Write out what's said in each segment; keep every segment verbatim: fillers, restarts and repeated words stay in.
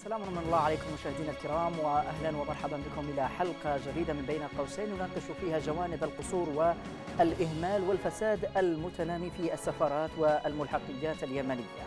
السلام ورحمة الله عليكم مشاهدينا الكرام، وأهلا ومرحبا بكم إلى حلقة جديدة من بين قوسين نناقش فيها جوانب القصور والإهمال والفساد المتنامي في السفارات والملحقيات اليمنية.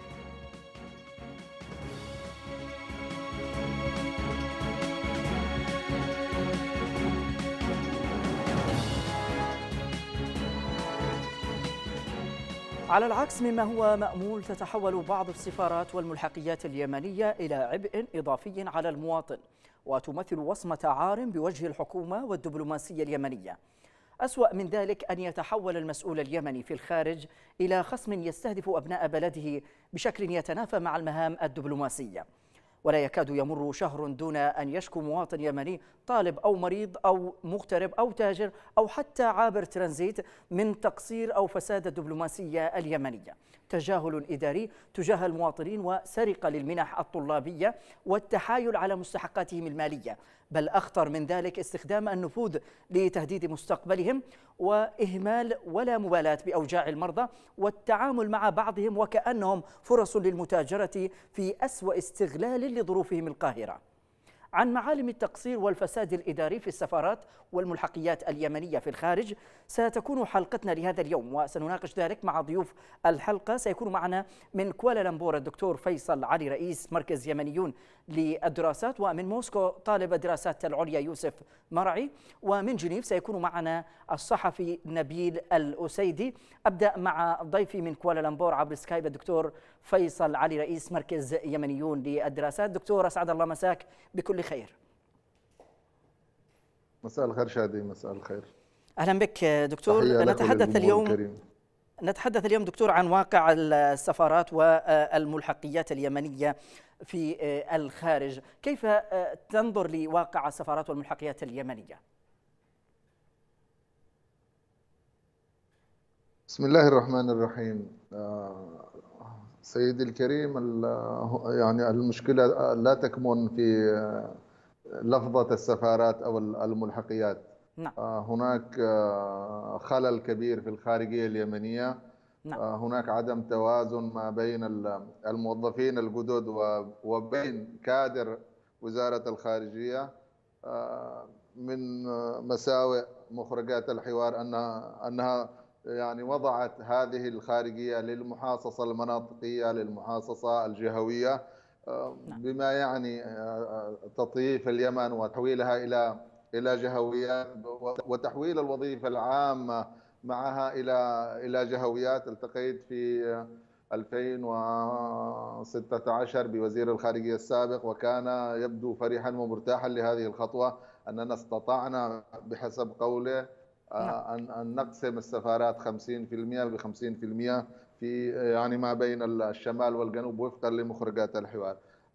على العكس مما هو مأمول، تتحول بعض السفارات والملحقيات اليمنية إلى عبء إضافي على المواطن، وتمثل وصمة عار بوجه الحكومة والدبلوماسية اليمنية. أسوأ من ذلك أن يتحول المسؤول اليمني في الخارج إلى خصم يستهدف أبناء بلده بشكل يتنافى مع المهام الدبلوماسية. ولا يكاد يمر شهر دون أن يشكو مواطن يمني، طالب أو مريض أو مغترب أو تاجر أو حتى عابر ترانزيت، من تقصير أو فساد الدبلوماسية اليمنية، تجاهل إداري تجاه المواطنين، وسرقة للمنح الطلابية، والتحايل على مستحقاتهم المالية، بل أخطر من ذلك استخدام النفوذ لتهديد مستقبلهم، وإهمال ولا مبالاة بأوجاع المرضى، والتعامل مع بعضهم وكأنهم فرص للمتاجرة في أسوأ استغلال لظروفهم القاهرة. عن معالم التقصير والفساد الإداري في السفارات والملحقيات اليمنية في الخارج ستكون حلقتنا لهذا اليوم، وسنناقش ذلك مع ضيوف الحلقة. سيكون معنا من كوالالمبور الدكتور فيصل علي رئيس مركز يمنيون للدراسات، ومن موسكو طالب الدراسات العليا يوسف مرعي، ومن جنيف سيكون معنا الصحفي نبيل الأسيدي. أبدأ مع ضيفي من كوالالمبور عبر سكايب الدكتور فيصل علي رئيس مركز يمنيون للدراسات. دكتور، أسعد الله مساك بكل خير. مساء الخير شادي. مساء الخير. أهلا بك دكتور. نتحدث اليوم الكريم. نتحدث اليوم دكتور عن واقع السفارات والملحقيات اليمنية في الخارج. كيف تنظر لواقع السفارات والملحقيات اليمنية؟ بسم الله الرحمن الرحيم. سيدي الكريم، يعني المشكلة لا تكمن في لفظة السفارات أو الملحقيات. نعم. هناك خلل كبير في الخارجية اليمنية. نعم. هناك عدم توازن ما بين الموظفين الجدد وبين كادر وزارة الخارجية. من مساوئ مخرجات الحوار أنها أنها يعني وضعت هذه الخارجية للمحاصصة المناطقية، للمحاصصة الجهوية، بما يعني تطييف اليمن وتحويلها إلى إلى جهويات، وتحويل الوظيفة العامة معها إلى إلى جهويات. التقيت في ألفين وستة عشر بوزير الخارجية السابق، وكان يبدو فرحا ومرتاحا لهذه الخطوة، أننا استطعنا بحسب قوله أن أن نقسم السفارات خمسين بالمئة ب خمسين بالمئة في يعني ما بين الشمال والجنوب وفقا لمخرجات الحوار.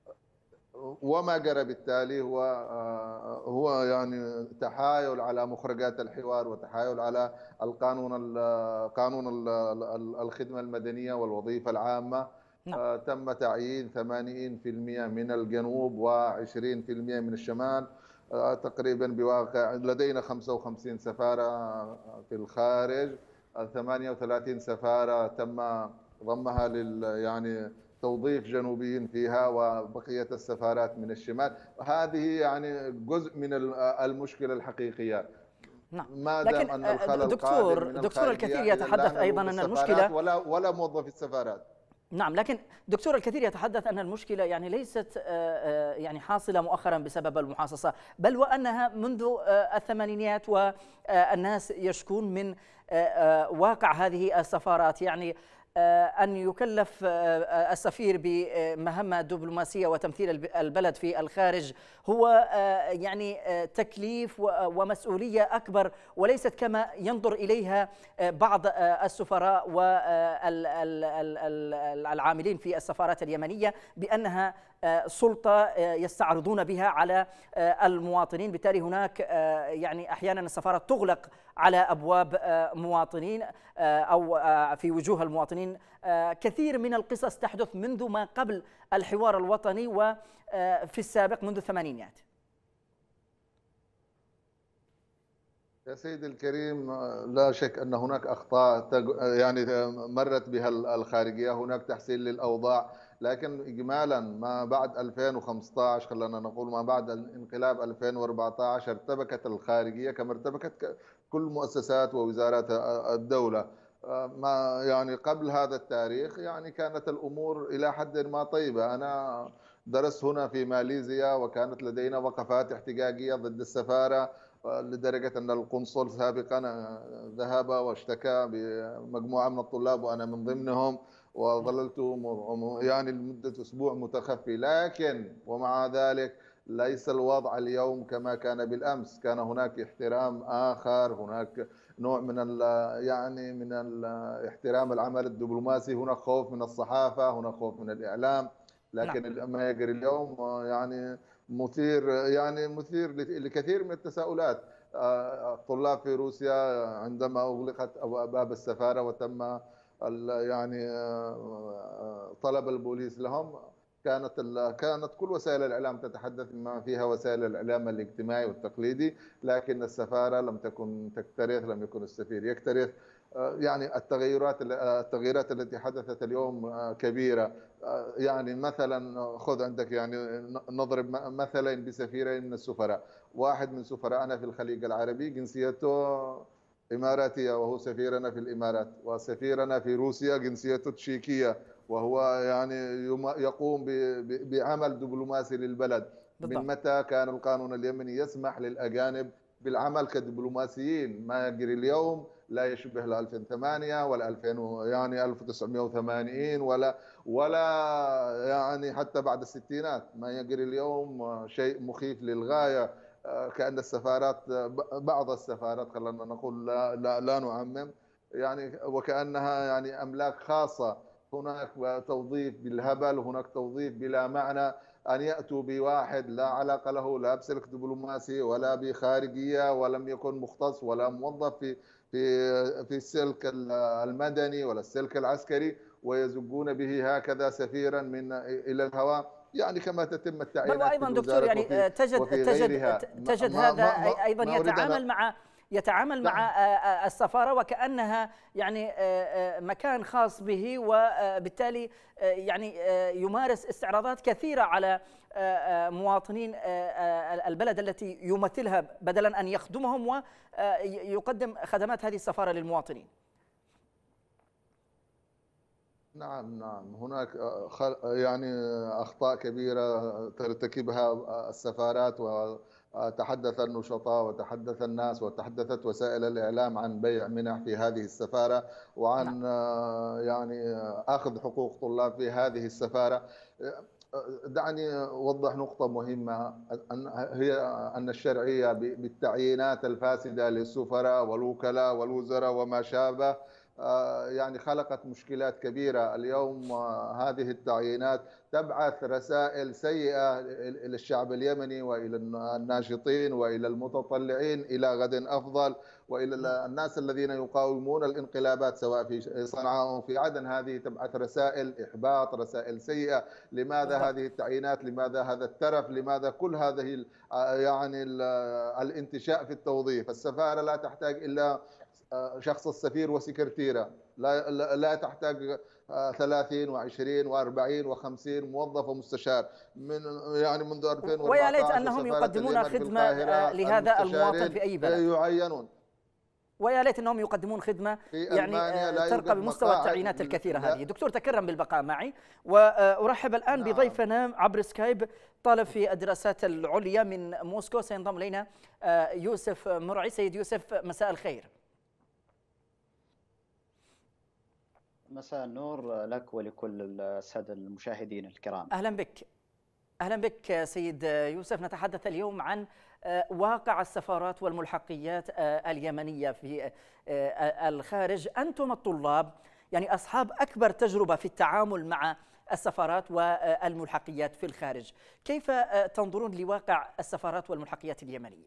وما جرى بالتالي هو هو يعني تحايل على مخرجات الحوار، وتحايل على القانون قانون الخدمة المدنية والوظيفة العامة. نعم. تم تعيين ثمانين بالمئة من الجنوب وعشرين بالمئة من الشمال، تقريبا بواقع لدينا خمسة وخمسين سفارة في الخارج، ثمانية وثلاثين سفارة تم ضمها لل يعني توظيف جنوبيين فيها، وبقية السفارات من الشمال. هذه يعني جزء من المشكلة الحقيقية. نعم. ما دام أن الخلل دكتور من دكتور الكثير يتحدث أيضا أن المشكلة ولا ولا موظف السفارات. نعم، لكن دكتور الكثير يتحدث أن المشكلة يعني ليست يعني حاصلة مؤخرا بسبب المحاصصة، بل وأنها منذ الثمانينيات، والناس يشكون من واقع هذه السفارات. يعني أن يكلف السفير بمهمة دبلوماسية وتمثيل البلد في الخارج هو يعني تكليف ومسؤولية أكبر، وليست كما ينظر إليها بعض السفراء والعاملين في السفارات اليمنية بأنها سلطة يستعرضون بها على المواطنين. بالتالي هناك يعني أحيانا السفارة تغلق على أبواب مواطنين أو في وجوه المواطنين. كثير من القصص تحدث منذ ما قبل الحوار الوطني وفي السابق منذ الثمانينيات. يا سيدي الكريم، لا شك أن هناك أخطاء يعني مرت بها الخارجية. هناك تحسين للأوضاع، لكن إجمالا ما بعد ألفين وخمسة عشر، خلينا نقول ما بعد الانقلاب ألفين وأربعة عشر، ارتبكت الخارجية كما ارتبكت كل مؤسسات ووزارات الدولة. ما يعني قبل هذا التاريخ يعني كانت الأمور إلى حد ما طيبة. أنا درست هنا في ماليزيا وكانت لدينا وقفات احتجاجية ضد السفارة، لدرجة أن القنصل سابقا ذهب واشتكى بمجموعة من الطلاب وأنا من ضمنهم، وظللت يعني لمدة أسبوع متخفي. لكن ومع ذلك ليس الوضع اليوم كما كان بالأمس. كان هناك احترام آخر، هناك نوع من ال يعني من ال احترام العمل الدبلوماسي، هناك خوف من الصحافة، هناك خوف من الإعلام. نعم. لكن ما يجري اليوم يعني مثير، يعني مثير لكثير من التساؤلات. الطلاب في روسيا عندما أغلقت أبواب السفارة وتم يعني طلب البوليس لهم، كانت كانت كل وسائل الاعلام تتحدث بما فيها وسائل الاعلام الاجتماعي والتقليدي، لكن السفاره لم تكن تكترث، لم يكن السفير يكترث. يعني التغيرات التغييرات التي حدثت اليوم كبيره. يعني مثلا خذ عندك، يعني نضرب مثلا بسفيرين من السفراء. واحد من سفراءنا في الخليج العربي جنسيته إماراتية وهو سفيرنا في الإمارات، وسفيرنا في روسيا جنسيته تشيكية وهو يعني يقوم بعمل دبلوماسي للبلد. من بالضبط. متى كان القانون اليمني يسمح للأجانب بالعمل كدبلوماسيين؟ ما يجري اليوم لا يشبه لا ألفين وثمانية ولا ألفين يعني ألف وتسعمئة وثمانين ولا ولا يعني حتى بعد الستينات. ما يجري اليوم شيء مخيف للغاية. كأن السفارات، بعض السفارات خلينا نقول، لا لا, لا نعمم، يعني وكأنها يعني أملاك خاصة. هناك توظيف بالهبل، هناك توظيف بلا معنى. أن يأتوا بواحد لا علاقة له لا بسلك دبلوماسي ولا بخارجية، ولم يكن مختص ولا موظف في في في السلك المدني ولا السلك العسكري، ويزقون به هكذا سفيرا من إلى الهواء، يعني كما تتم بل التعيينات في وأيضا دكتور، الوزارات يعني وفي تجد وفي تجد غيرها. ما تجد ما هذا ما ما, أيضا ما أريد أن يتعامل مع يتعامل مع السفارة وكأنها يعني مكان خاص به، وبالتالي يعني يمارس استعراضات كثيرة على مواطنين البلد التي يمثلها، بدلا أن يخدمهم ويقدم خدمات هذه السفارة للمواطنين. نعم نعم، هناك يعني أخطاء كبيرة ترتكبها السفارات، وتحدث النشطاء وتحدث الناس وتحدثت وسائل الإعلام عن بيع منح في هذه السفارة، نعم. وعن يعني أخذ حقوق طلاب في هذه السفارة. دعني أوضح نقطة مهمة، هي أن الشرعية بالتعيينات الفاسدة للسفراء والوكلاء والوزراء وما شابه يعني خلقت مشكلات كبيرة. اليوم هذه التعيينات تبعث رسائل سيئة إلى الشعب اليمني وإلى الناشطين وإلى المتطلعين إلى غد أفضل، وإلى الناس الذين يقاومون الانقلابات سواء في صنعاء أو في عدن. هذه تبعث رسائل إحباط، رسائل سيئة. لماذا بالضبط. هذه التعيينات؟ لماذا هذا الترف؟ لماذا كل هذه يعني الانتشاء في التوظيف؟ السفارة لا تحتاج إلا شخص السفير وسكرتيرة، لا لا تحتاج ثلاثين وعشرين وأربعين وخمسين موظف ومستشار. من يعني منذ ألفين ويا وأربعة ليت عشر أنهم سفارة يقدمون اليمن في خدمة القاهرة لهذا المواطن المستشارين في أي بلد. يعينون. ويا ليت انهم يقدمون خدمه في يعني ألمانيا لا ترقى يوجد بمستوى مقاعد. التعيينات الكثيره لا. هذه. دكتور تكرم بالبقاء معي، وارحب الان نعم. بضيفنا عبر سكايب، طالب في الدراسات العليا من موسكو، سينضم الينا يوسف مرعي. سيد يوسف، مساء الخير. مساء النور لك ولكل الساده المشاهدين الكرام. اهلا بك. اهلا بك سيد يوسف. نتحدث اليوم عن واقع السفارات والملحقيات اليمنية في الخارج. أنتم الطلاب يعني أصحاب أكبر تجربة في التعامل مع السفارات والملحقيات في الخارج، كيف تنظرون لواقع السفارات والملحقيات اليمنية؟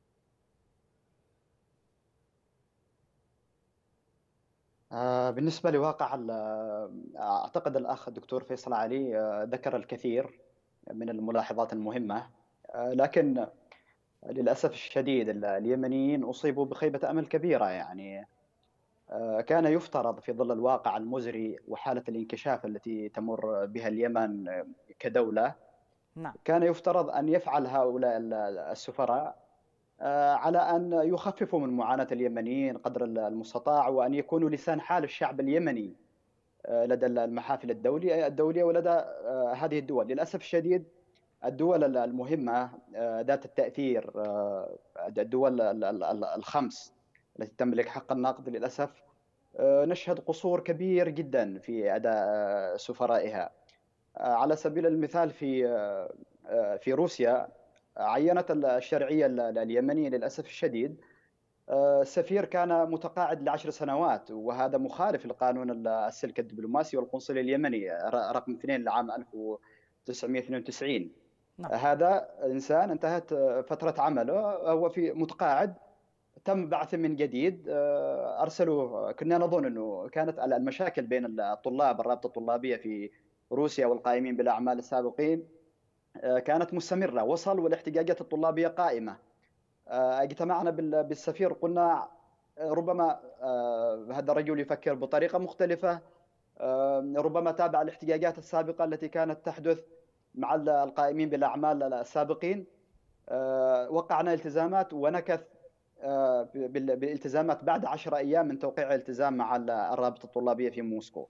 بالنسبة لواقع، أعتقد الأخ الدكتور فيصل علي ذكر الكثير من الملاحظات المهمة، لكن للأسف الشديد اليمنيين أصيبوا بخيبة أمل كبيرة. يعني كان يفترض في ظل الواقع المزري وحالة الانكشاف التي تمر بها اليمن كدولة، نعم. كان يفترض أن يفعل هؤلاء السفراء على أن يخففوا من معاناة اليمنيين قدر المستطاع، وأن يكونوا لسان حال الشعب اليمني لدى المحافل الدولية الدولية ولدى هذه الدول. للأسف الشديد الدول المهمة ذات التأثير، الدول الخمس التي تملك حق النقد، للأسف نشهد قصور كبير جدا في أداء سفرائها. على سبيل المثال في في روسيا عينت الشرعية اليمنية للأسف الشديد سفير كان متقاعد لعشر سنوات، وهذا مخالف لقانون السلك الدبلوماسي والقنصلي اليمني رقم اثنين لعام ألف وتسعمئة واثنين وتسعين. نعم. هذا إنسان انتهت فترة عمله، هو في متقاعد، تم بعثه من جديد، أرسلوه. كنا نظن أنه كانت المشاكل بين الطلاب، الرابطة الطلابية في روسيا والقائمين بالأعمال السابقين كانت مستمرة، وصل والاحتجاجات الطلابية قائمة. اجتمعنا بالسفير، قلنا ربما هذا الرجل يفكر بطريقة مختلفة، ربما تابع الاحتجاجات السابقة التي كانت تحدث مع القائمين بالأعمال السابقين. وقعنا التزامات ونكث بالالتزامات بعد عشرة أيام من توقيع الالتزام مع الرابطة الطلابية في موسكو.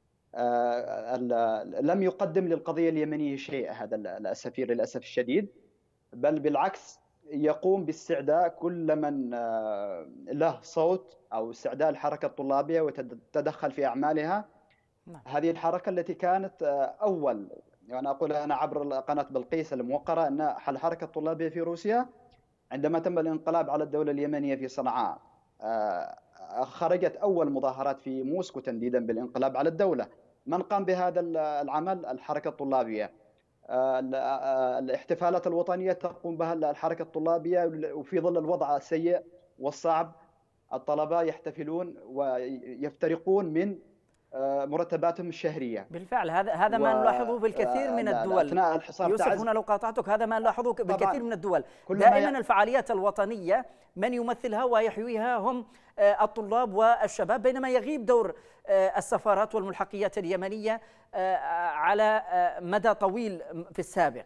لم يقدم للقضية اليمنية شيء هذا السفير للأسف الشديد، بل بالعكس يقوم باستعداء كل من له صوت أو استعداء الحركة الطلابية وتدخل في أعمالها. هذه الحركة التي كانت أول، يعني أقول أنا عبر قناة بلقيس الموقرة، أن الحركة الطلابية في روسيا عندما تم الانقلاب على الدولة اليمنية في صنعاء خرجت أول مظاهرات في موسكو تنديدا بالانقلاب على الدولة. من قام بهذا العمل؟ الحركة الطلابية. الاحتفالات الوطنية تقوم بها الحركة الطلابية، وفي ظل الوضع السيء والصعب الطلبة يحتفلون ويفترقون من مرتباتهم الشهرية. بالفعل هذا هذا ما نلاحظه بالكثير من الدول. أثناء الحصار يوسف تعز... هنا لو قاطعتك، هذا ما نلاحظه بالكثير من الدول. دائما ي... الفعاليات الوطنية من يمثلها ويحييها هم الطلاب والشباب، بينما يغيب دور السفارات والملحقيات اليمنية على مدى طويل في السابق.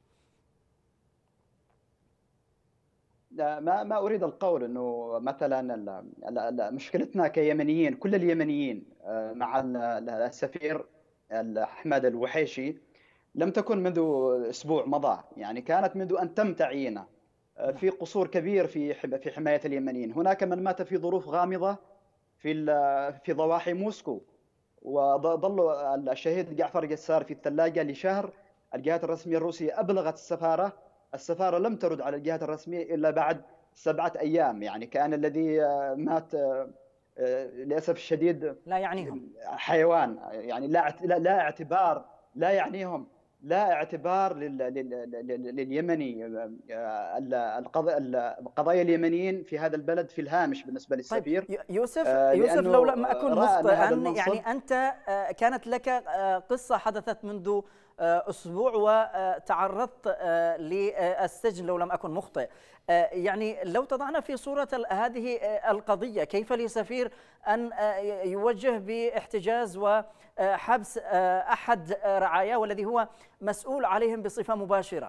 ما ما اريد القول انه مثلا مشكلتنا كيمنيين، كل اليمنيين مع السفير احمد الوحيشي لم تكن منذ اسبوع مضى، يعني كانت منذ ان تم تعيينه. في قصور كبير في في حمايه اليمنيين. هناك من مات في ظروف غامضه في في ضواحي موسكو، وظل الشهيد جعفر جسار في الثلاجه لشهر. الجهات الرسميه الروسيه ابلغت السفاره، السفاره لم ترد على الجهات الرسميه الا بعد سبعه ايام. يعني كان الذي مات للاسف الشديد لا يعنيهم، حيوان، يعني لا لا اعتبار، لا يعنيهم، لا اعتبار لليمني. القضايا اليمنيين في هذا البلد في الهامش بالنسبه للسفير. طيب يوسف يوسف لو لم اكن مخطئا، يعني انت كانت لك قصه حدثت منذ أسبوع وتعرضت للسجن لو لم أكن مخطئ. يعني لو تضعنا في صورة هذه القضية، كيف لسفير أن يوجه باحتجاز وحبس أحد رعاياه والذي هو مسؤول عليهم بصفة مباشرة؟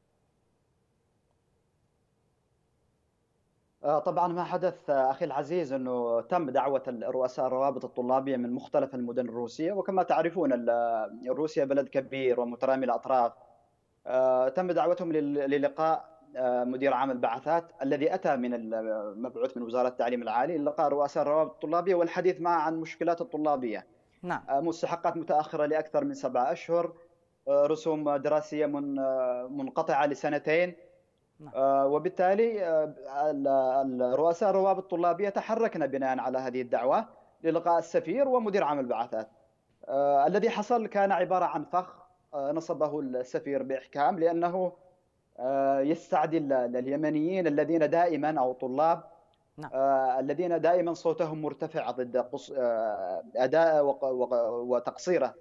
طبعا ما حدث أخي العزيز أنه تم دعوة رؤساء الروابط الطلابية من مختلف المدن الروسية، وكما تعرفون روسيا بلد كبير ومترامي الأطراف. تم دعوتهم للقاء مدير عام البعثات الذي أتى من المبعوث من وزارة التعليم العالي، لقاء رؤساء الروابط الطلابية والحديث معه عن مشكلات الطلابية. نعم. مستحقات متأخرة لأكثر من سبعة أشهر، رسوم دراسية منقطعة لسنتين. وبالتالي الرؤساء الروابط الطلابية تحركنا بناء على هذه الدعوة للقاء السفير ومدير عام البعثات. الذي حصل كان عبارة عن فخ نصبه السفير بإحكام، لأنه يستعدي اليمنيين الذين دائما أو طلاب نعم. الذين دائما صوتهم مرتفع ضد أداء وتقصيره.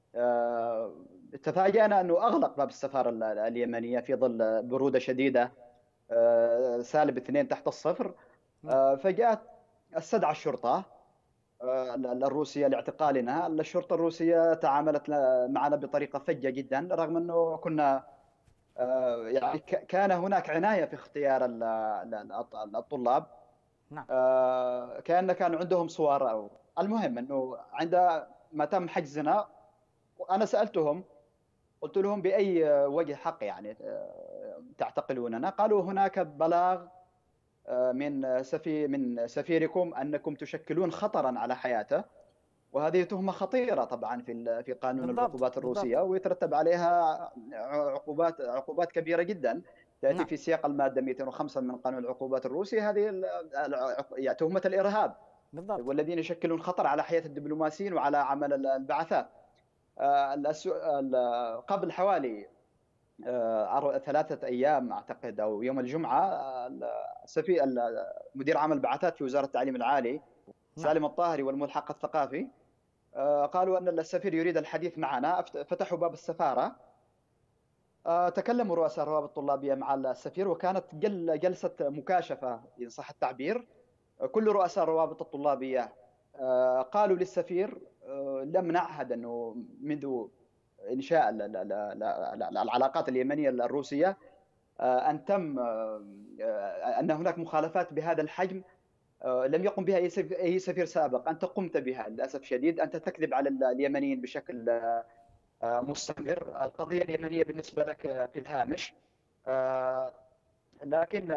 تفاجأنا أنه أغلق باب السفارة اليمنية في ظل برودة شديدة سالب اثنين تحت الصفر. فجاءت استدعى الشرطة الروسية لاعتقالنا. الشرطة الروسية تعاملت معنا بطريقة فجة جدا، رغم أنه كنا يعني كان هناك عناية في اختيار الطلاب. نعم. كأن كان عندهم صور. أو المهم أنه عندما تم حجزنا أنا سألتهم، قلت لهم بأي وجه حق يعني تعتقلوننا؟ قالوا هناك بلاغ من سفير من سفيركم أنكم تشكلون خطرا على حياته، وهذه تهمة خطيرة طبعا في في قانون بالضبط العقوبات بالضبط. الروسية، ويترتب عليها عقوبات عقوبات كبيرة جدا تأتي نعم. في سياق المادة مئتين وخمسة من قانون العقوبات الروسي. هذه يعني تهمة الإرهاب بالضبط. والذين يشكلون خطر على حياة الدبلوماسيين وعلى عمل البعثات. قبل حوالي ثلاثة أيام أعتقد أو يوم الجمعة، السفير مدير عام البعثات في وزارة التعليم العالي نعم. سالم الطاهري والملحق الثقافي قالوا أن السفير يريد الحديث معنا. فتحوا باب السفارة، تكلموا رؤساء الروابط الطلابية مع السفير، وكانت جلسة مكاشفة إن صح التعبير. كل رؤساء الروابط الطلابية قالوا للسفير لم نعهد أنه منذ إنشاء العلاقات اليمنية الروسية أن تم أن هناك مخالفات بهذا الحجم لم يقم بها أي سفير سابق. أنت قمت بها للأسف شديد، أنت تكذب على اليمنيين بشكل مستمر. القضية اليمنية بالنسبة لك في الهامش. لكن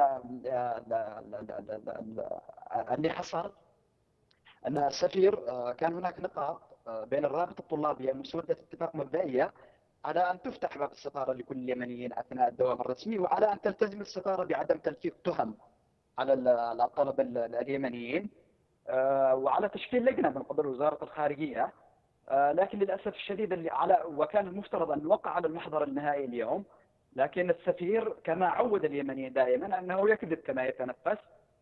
اللي حصل أن السفير كان هناك نقاط بين الرابطة الطلابية مسودة اتفاق مبدئية على أن تفتح باب السفارة لكل اليمنيين أثناء الدوام الرسمي، وعلى أن تلتزم السفارة بعدم تلفيق تهم على الطلبة اليمنيين، وعلى تشكيل لجنة من قبل وزارة الخارجية. لكن للأسف الشديد اللي على وكان المفترض أن نوقع على المحضر النهائي اليوم، لكن السفير كما عود اليمنيين دائما أنه يكذب كما يتنفس.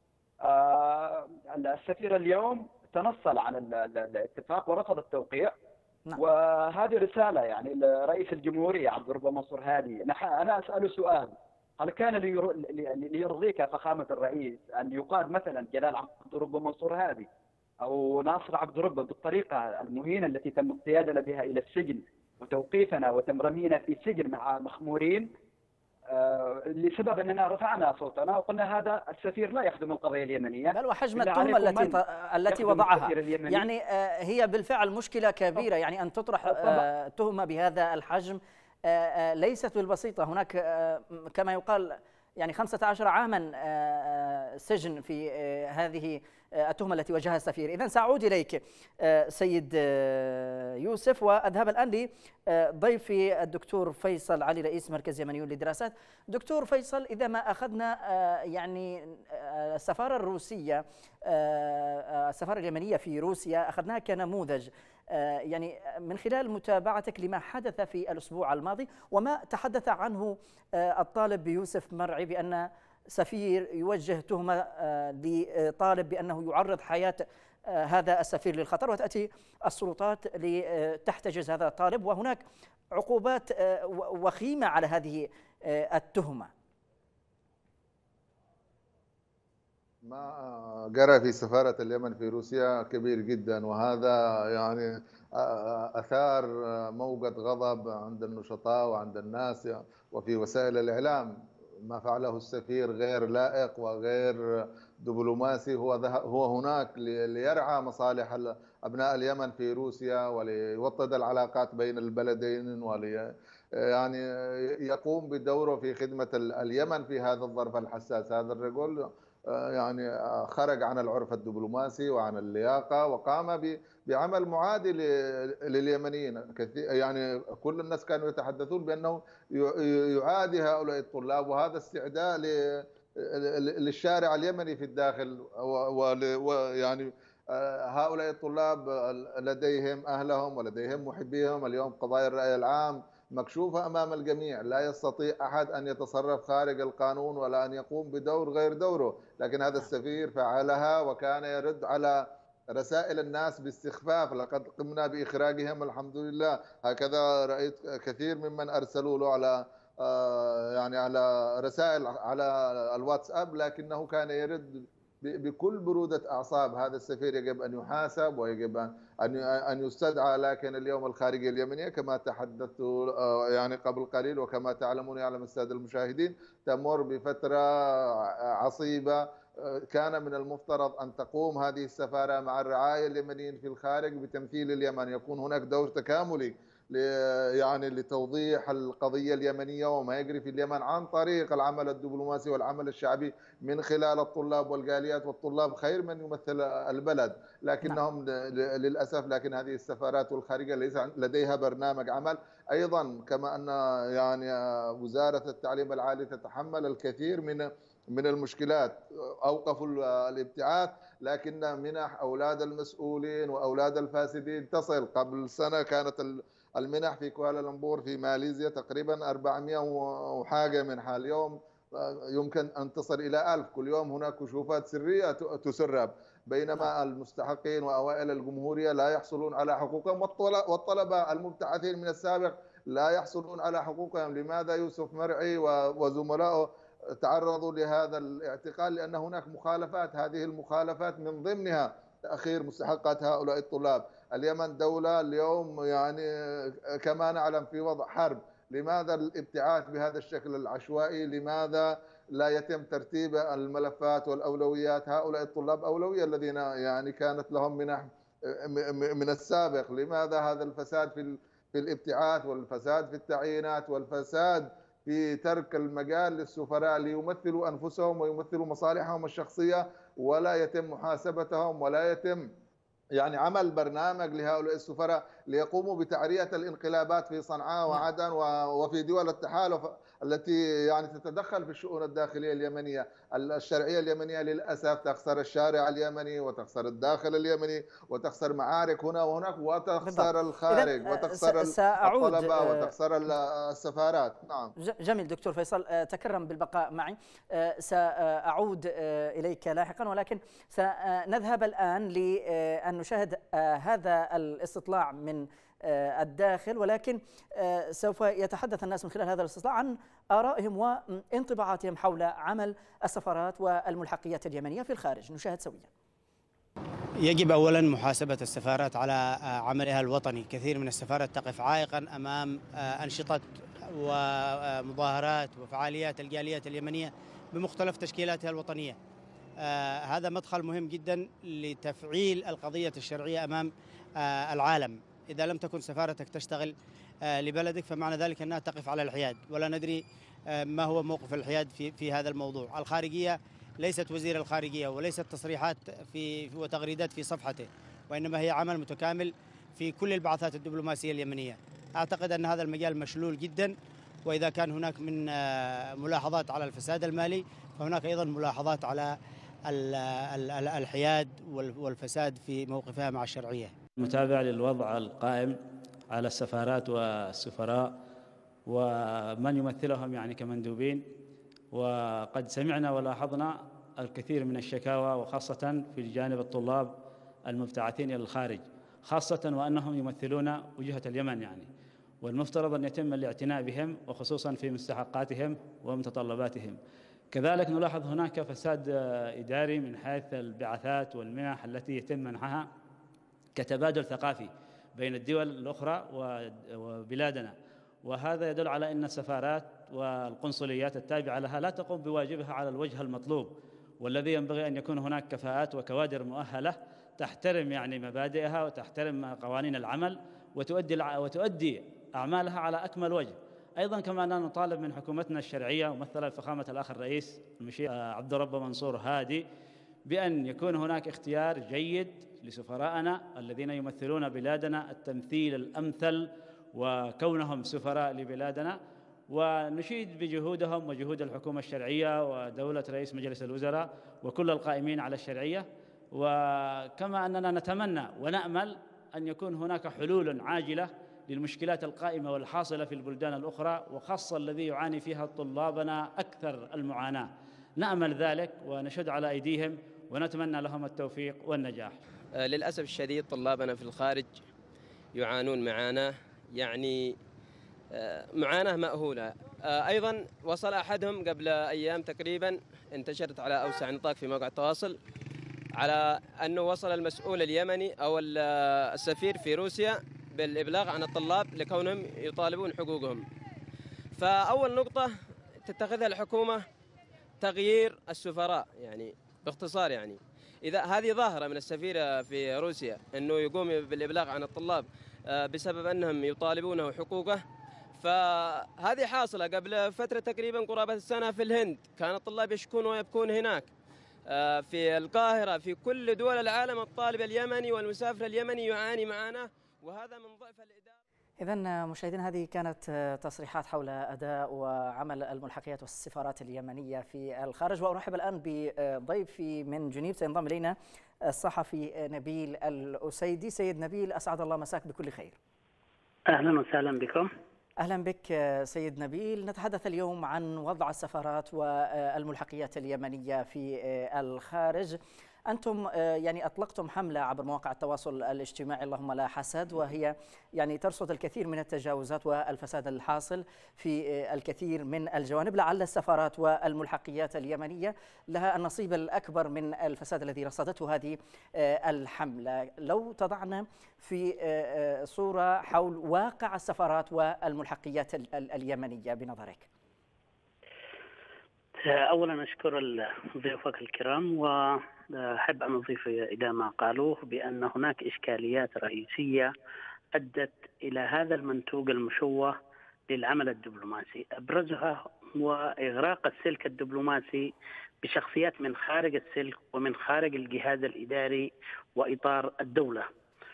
السفير اليوم تنصل عن الاتفاق ورفض التوقيع. نعم. وهذه رسالة يعني لرئيس الجمهورية عبد الرب منصور هادي. أنا أسأله سؤال: هل كان ليرضيك فخامة الرئيس أن يقاد مثلا جلال عبد الرب منصور هادي أو ناصر عبد الرب بالطريقة المهينة التي تم اقتيادنا بها إلى السجن وتوقيفنا وتمرمينا في سجن مع مخمورين آه لسبب أننا رفعنا صوتنا وقلنا هذا السفير لا يخدم القضية اليمنية، بل وحجم التهمة التي ط... التي وضعها يعني آه هي بالفعل مشكلة كبيرة. يعني أن تطرح آه تهمة بهذا الحجم آه آه ليست بالبسيطة. هناك آه كما يقال يعني خمسة عشر عاما آه سجن في آه هذه التهمة التي وجهها السفير. إذن سأعود إليك سيد يوسف، وأذهب الآن لضيفي الدكتور فيصل علي رئيس مركز يمنيون للدراسات. دكتور فيصل، إذا ما أخذنا يعني السفارة الروسية السفارة اليمنية في روسيا أخذناها كنموذج، يعني من خلال متابعتك لما حدث في الأسبوع الماضي وما تحدث عنه الطالب يوسف مرعي بأن سفير يوجه تهمة لطالب بأنه يعرض حياة هذا السفير للخطر، وتأتي السلطات لتحتجز هذا الطالب، وهناك عقوبات وخيمة على هذه التهمة. ما جرى في سفارة اليمن في روسيا كبير جدا، وهذا يعني أثار موجة غضب عند النشطاء وعند الناس وفي وسائل الإعلام. ما فعله السفير غير لائق وغير دبلوماسي. هو هو هناك ليرعى مصالح أبناء اليمن في روسيا وليوطد العلاقات بين البلدين ولي يعني يقوم بدوره في خدمة اليمن في هذا الظرف الحساس. هذا الرجل يعني خرج عن العرف الدبلوماسي وعن اللياقة وقام بعمل معادي لليمنيين. يعني كل الناس كانوا يتحدثون بأنه يعادي هؤلاء الطلاب، وهذا استعداء للشارع اليمني في الداخل. ويعني هؤلاء الطلاب لديهم أهلهم ولديهم محبيهم. اليوم قضايا الرأي العام مكشوفة أمام الجميع، لا يستطيع أحد أن يتصرف خارج القانون ولا أن يقوم بدور غير دوره، لكن هذا السفير فعلها وكان يرد على رسائل الناس باستخفاف. لقد قمنا بإخراجهم الحمد لله. هكذا رأيت كثير ممن أرسلوا له على يعني على رسائل على الواتساب، لكنه كان يرد بكل برودة أعصاب. هذا السفير يجب أن يحاسب ويجب أن أن يستدعى، لكن اليوم الخارجية اليمنية كما تحدثت يعني قبل قليل وكما تعلمون يعلم السادة المشاهدين تمر بفترة عصيبة. كان من المفترض أن تقوم هذه السفارة مع الرعاية اليمنيين في الخارج بتمثيل اليمن، يكون هناك دور تكاملي يعني لتوضيح القضية اليمنية وما يجري في اليمن عن طريق العمل الدبلوماسي والعمل الشعبي من خلال الطلاب والجاليات، والطلاب خير من يمثل البلد، لكنهم للأسف لكن هذه السفارات الخارجية ليس لديها برنامج عمل. أيضا كما أن يعني وزارة التعليم العالي تتحمل الكثير من من المشكلات، أوقفوا الابتعاث، لكن منح أولاد المسؤولين وأولاد الفاسدين تصل. قبل سنة كانت المنح في كوالالمبور في ماليزيا تقريبا أربعمائة وحاجة منحة، اليوم يمكن أن تصل إلى ألف. كل يوم هناك كشوفات سرية تسرب، بينما المستحقين وأوائل الجمهورية لا يحصلون على حقوقهم، والطلبة المبتعثين من السابق لا يحصلون على حقوقهم. لماذا يوسف مرعي وزملائه تعرضوا لهذا الاعتقال؟ لأن هناك مخالفات، هذه المخالفات من ضمنها تأخير مستحقات هؤلاء الطلاب. اليمن دولة اليوم يعني كما نعلم في وضع حرب، لماذا الابتعاث بهذا الشكل العشوائي؟ لماذا لا يتم ترتيب الملفات والأولويات؟ هؤلاء الطلاب أولوية الذين يعني كانت لهم منح من السابق. لماذا هذا الفساد في في الابتعاث والفساد في التعيينات والفساد في ترك المجال للسفراء ليمثلوا أنفسهم ويمثلوا مصالحهم الشخصية، ولا يتم محاسبتهم ولا يتم يعني عمل برنامج لهؤلاء السفراء ليقوموا بتعرية الانقلابات في صنعاء وعدن وفي دول التحالف التي يعني تتدخل في الشؤون الداخلية اليمنية. الشرعية اليمنية للأسف تخسر الشارع اليمني وتخسر الداخل اليمني وتخسر معارك هنا وهناك وتخسر الخارج وتخسر الطلبة وتخسر السفارات. نعم جميل دكتور فيصل، تكرم بالبقاء معي، سأعود إليك لاحقا، ولكن سنذهب الآن لأن نشاهد هذا الاستطلاع من الداخل، ولكن سوف يتحدث الناس من خلال هذا الاستطلاع عن آرائهم وانطباعاتهم حول عمل السفارات والملحقيات اليمنية في الخارج. نشاهد سويا. يجب أولا محاسبة السفارات على عملها الوطني. كثير من السفارات تقف عائقا أمام أنشطة ومظاهرات وفعاليات الجاليات اليمنية بمختلف تشكيلاتها الوطنية. هذا مدخل مهم جدا لتفعيل القضية الشرعية أمام العالم. إذا لم تكن سفارتك تشتغل لبلدك فمعنى ذلك أنها تقف على الحياد، ولا ندري ما هو موقف الحياد في في هذا الموضوع. الخارجية ليست وزير الخارجية وليست تصريحات في وتغريدات في صفحته، وإنما هي عمل متكامل في كل البعثات الدبلوماسية اليمنية. أعتقد أن هذا المجال مشلول جدا، وإذا كان هناك من ملاحظات على الفساد المالي فهناك أيضا ملاحظات على الحياد والفساد في موقفها مع الشرعية. متابع للوضع القائم على السفارات والسفراء ومن يمثلهم يعني كمندوبين، وقد سمعنا ولاحظنا الكثير من الشكاوى وخاصة في جانب الطلاب المبتعثين إلى الخارج، خاصة وأنهم يمثلون وجهة اليمن يعني، والمفترض أن يتم الاعتناء بهم وخصوصا في مستحقاتهم ومتطلباتهم. كذلك نلاحظ هناك فساد إداري من حيث البعثات والمنح التي يتم منحها كتبادل ثقافي بين الدول الأخرى وبلادنا، وهذا يدل على أن السفارات والقنصليات التابعة لها لا تقوم بواجبها على الوجه المطلوب، والذي ينبغي أن يكون هناك كفاءات وكوادر مؤهلة تحترم يعني مبادئها وتحترم قوانين العمل وتؤدي وتؤدي أعمالها على أكمل وجه. أيضا كما أننا نطالب من حكومتنا الشرعية ممثلة فخامة الأخ الرئيس المشير عبد الرب منصور هادي بأن يكون هناك اختيار جيد لسفراءنا الذين يمثلون بلادنا التمثيل الأمثل وكونهم سفراء لبلادنا، ونشيد بجهودهم وجهود الحكومة الشرعية ودولة رئيس مجلس الوزراء وكل القائمين على الشرعية. وكما أننا نتمنى ونأمل أن يكون هناك حلول عاجلة للمشكلات القائمة والحاصلة في البلدان الأخرى، وخاصة الذي يعاني فيها طلابنا أكثر المعاناة. نأمل ذلك ونشد على أيديهم ونتمنى لهم التوفيق والنجاح. للأسف الشديد طلابنا في الخارج يعانون معاناة، يعني معاناة مأهولة. أيضا وصل أحدهم قبل أيام تقريبا، انتشرت على أوسع نطاق في مواقع التواصل، على أنه وصل المسؤول اليمني أو السفير في روسيا بالإبلاغ عن الطلاب لكونهم يطالبون حقوقهم. فأول نقطة تتخذها الحكومة تغيير السفراء، يعني باختصار، يعني إذا هذه ظاهرة من السفير في روسيا أنه يقوم بالإبلاغ عن الطلاب بسبب أنهم يطالبونه حقوقه، فهذه حاصلة قبل فترة تقريبا قرابة السنة في الهند، كان الطلاب يشكون ويبكون هناك. في القاهرة، في كل دول العالم الطالب اليمني والمسافر اليمني يعاني معنا، وهذا من ضعف الإدارة. إذن مشاهدينا، هذه كانت تصريحات حول أداء وعمل الملحقيات والسفارات اليمنية في الخارج. وأرحب الآن بضيفي من جنيف، سينضم إلينا الصحفي نبيل الأسيدي. سيد نبيل، أسعد الله مساك بكل خير. أهلا وسهلا بكم. أهلا بك سيد نبيل. نتحدث اليوم عن وضع السفارات والملحقيات اليمنية في الخارج. أنتم يعني أطلقتم حملة عبر مواقع التواصل الاجتماعي اللهم لا حسد، وهي يعني ترصد الكثير من التجاوزات والفساد الحاصل في الكثير من الجوانب. لعل السفارات والملحقيات اليمنية لها النصيب الأكبر من الفساد الذي رصدته هذه الحملة. لو تضعنا في صورة حول واقع السفارات والملحقيات اليمنية بنظرك. أولا أشكر ضيوفك الكرام، وأحب أن أضيف إلى ما قالوه بأن هناك إشكاليات رئيسية أدت إلى هذا المنتوج المشوه للعمل الدبلوماسي. أبرزها هو إغراق السلك الدبلوماسي بشخصيات من خارج السلك ومن خارج الجهاز الإداري وإطار الدولة،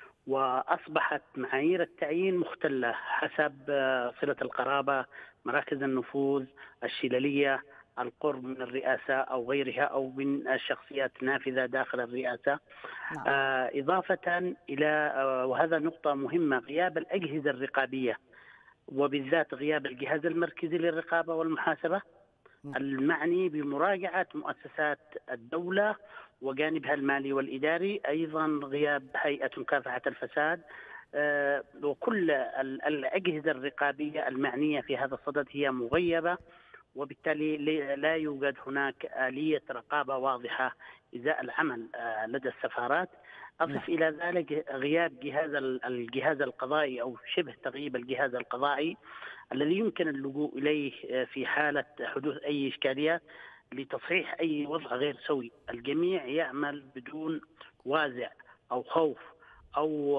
وأصبحت معايير التعيين مختلة حسب صلة القرابة، مراكز النفوذ، الشلالية، القرب من الرئاسة أو غيرها أو من الشخصيات النافذة داخل الرئاسة. نعم. آه إضافة إلى آه وهذا نقطة مهمة، غياب الأجهزة الرقابية، وبالذات غياب الجهاز المركزي للرقابة والمحاسبة نعم. المعني بمراجعة مؤسسات الدولة وجانبها المالي والإداري، أيضا غياب هيئة مكافحة الفساد، آه وكل الأجهزة الرقابية المعنية في هذا الصدد هي مغيبة، وبالتالي لا يوجد هناك آلية رقابة واضحة إزاء العمل لدى السفارات. أضف إلى ذلك غياب جهاز الجهاز القضائي أو شبه تغييب الجهاز القضائي الذي يمكن اللجوء إليه في حالة حدوث أي إشكاليات لتصحيح أي وضع غير سوي. الجميع يعمل بدون وازع أو خوف أو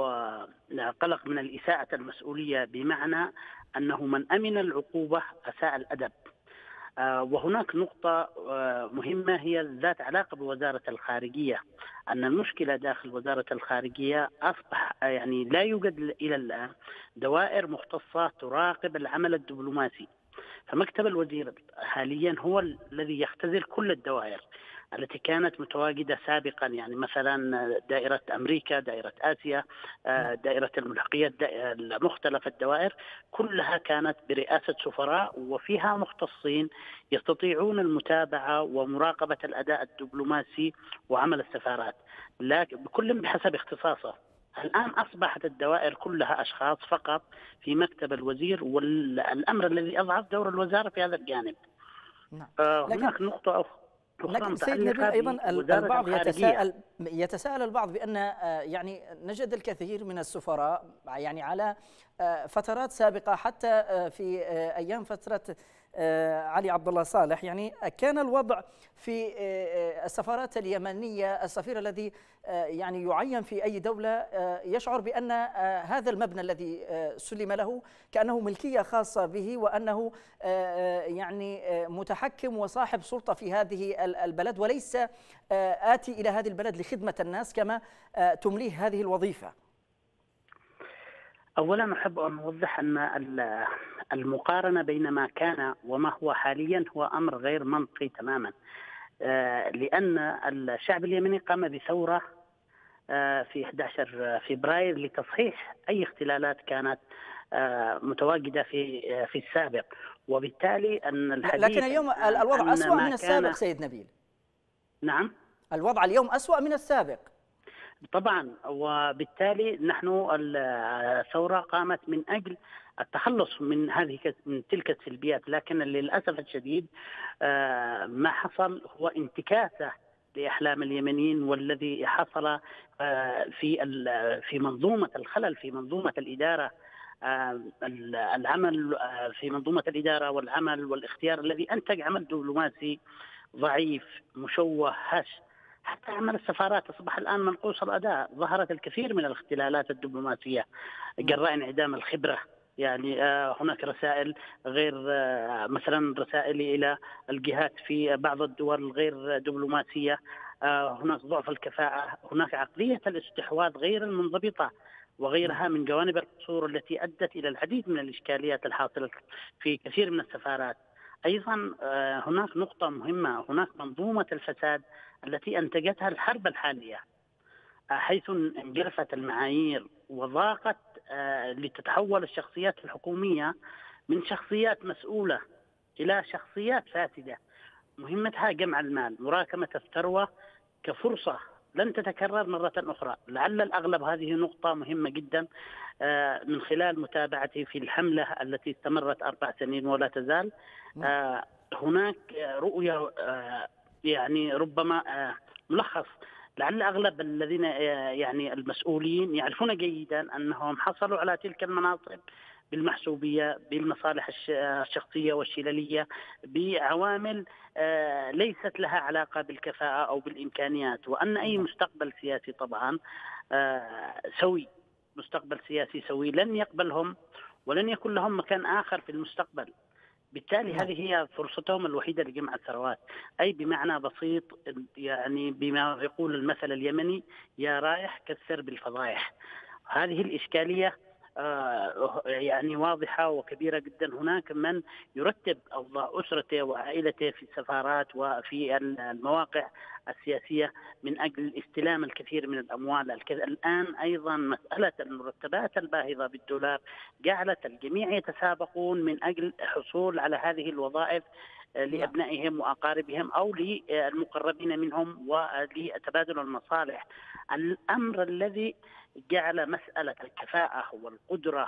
قلق من الإساءة المسؤولية، بمعنى أنه من أمن العقوبة أساء الأدب. وهناك نقطة مهمة هي ذات علاقة بوزارة الخارجية، أن المشكلة داخل وزارة الخارجية أصبح يعني لا يوجد إلى الآن دوائر مختصة تراقب العمل الدبلوماسي. فمكتب الوزير حاليا هو الذي يختزل كل الدوائر التي كانت متواجدة سابقا، يعني مثلا دائرة أمريكا، دائرة آسيا، دائرة الملحقيات، مختلف الدوائر كلها كانت برئاسة سفراء وفيها مختصين يستطيعون المتابعة ومراقبة الأداء الدبلوماسي وعمل السفارات، لكن كل بحسب اختصاصه. الآن أصبحت الدوائر كلها أشخاص فقط في مكتب الوزير، والأمر الذي أضعف دور الوزارة في هذا الجانب. نعم. آه هناك نقطة أخرى. لكن سيد نبيل، أيضا البعض يتساءل يتساءل البعض بأن يعني نجد الكثير من السفراء يعني على فترات سابقة، حتى في أيام فترة علي عبد الله صالح، يعني كان الوضع في السفارات اليمنية السفير الذي يعني يعين في أي دولة يشعر بأن هذا المبنى الذي سلم له كأنه ملكية خاصة به، وأنه يعني متحكم وصاحب سلطة في هذه البلد، وليس آتي إلى هذه البلد لخدمة الناس كما تمليه هذه الوظيفة. أولا أحب أن أوضح أن المقارنة بين ما كان وما هو حاليا هو أمر غير منطقي تماما، لأن الشعب اليمني قام بثورة في أحد عشر فبراير لتصحيح أي اختلالات كانت متواجدة في في السابق، وبالتالي أن الحديث لكن اليوم الوضع أسوأ من السابق سيد نبيل. نعم، الوضع اليوم أسوأ من السابق طبعا، وبالتالي نحن الثورة قامت من أجل التخلص من هذه من تلك السلبيات، لكن للأسف الشديد ما حصل هو انتكاسة لأحلام اليمنيين، والذي حصل في في منظومة الخلل في منظومة الإدارة، العمل في منظومة الإدارة والعمل والاختيار الذي أنتج عمل دبلوماسي ضعيف مشوه هش. حتى عمل السفارات أصبح الآن منقوص الأداء، ظهرت الكثير من الاختلالات الدبلوماسية جراء انعدام الخبرة. يعني هناك رسائل غير، مثلا رسائل إلى الجهات في بعض الدول غير دبلوماسية، هناك ضعف الكفاءة، هناك عقلية الاستحواذ غير المنضبطة وغيرها من جوانب القصور التي أدت إلى العديد من الإشكاليات الحاصلة في كثير من السفارات. أيضا هناك نقطة مهمة، هناك منظومة الفساد التي أنتجتها الحرب الحالية، حيث انجرفت المعايير وضاقت لتتحول الشخصيات الحكومية من شخصيات مسؤولة إلى شخصيات فاسدة مهمتها جمع المال، مراكمة الثروة كفرصة لن تتكرر مرة أخرى. لعل الأغلب هذه نقطة مهمة جدا من خلال متابعتي في الحملة التي استمرت أربع سنين ولا تزال. هناك رؤية يعني ربما ملخص، لعل أغلب الذين يعني المسؤولين يعرفون جيدا أنهم حصلوا على تلك المناصب بالمحسوبية، بالمصالح الشخصية والشللية، بعوامل ليست لها علاقة بالكفاءة أو بالإمكانيات، وأن أي مستقبل سياسي طبعا سوي، مستقبل سياسي سوي لن يقبلهم ولن يكون لهم مكان آخر في المستقبل. بالتالي هذه هي فرصتهم الوحيدة لجمع الثروات، أي بمعنى بسيط يعني بما يقول المثل اليمني: يا رايح كسر بالفضايح. هذه الإشكالية يعني واضحة وكبيرة جدا. هناك من يرتب أوضاع أسرته وعائلته في السفارات وفي المواقع السياسية من أجل استلام الكثير من الأموال. الآن أيضا مسألة المرتبات الباهظة بالدولار جعلت الجميع يتسابقون من أجل الحصول على هذه الوظائف لأبنائهم وأقاربهم أو للمقربين منهم ولتبادل المصالح. الأمر الذي جعل مسألة الكفاءة والقدرة